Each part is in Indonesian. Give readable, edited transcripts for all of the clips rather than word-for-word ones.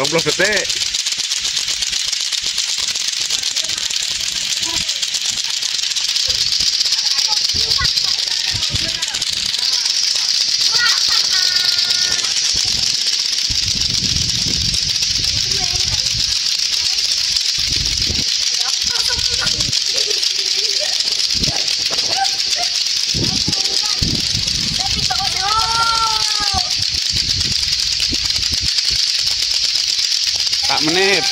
20 detik. Tak menit.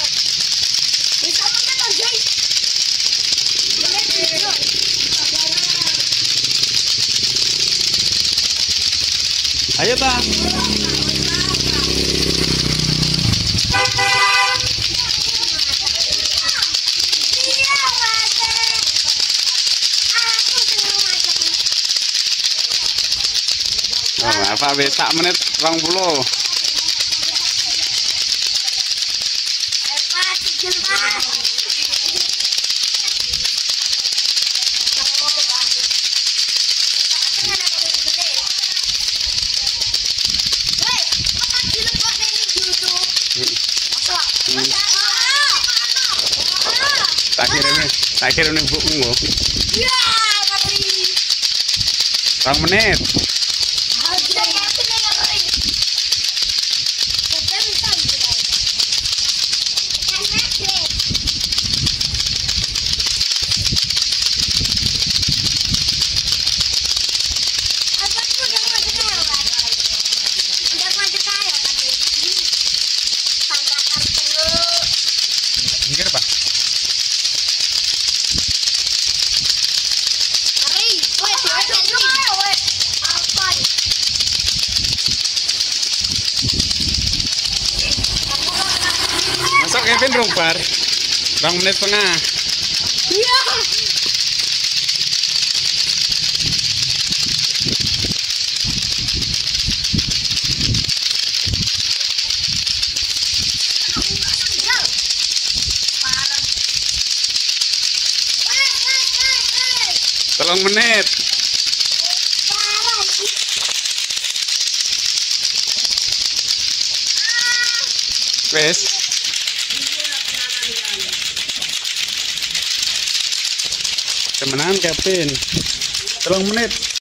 Ayo ta. Oh, apa wis sak menit 20. Tak kira ini buku. Ya, 2 menit. Mikir apa? Masuk Kevin Rumbar 2 menit setengah. Iya. Tolong menit. Wes. Temenan Kevin. 3 menit.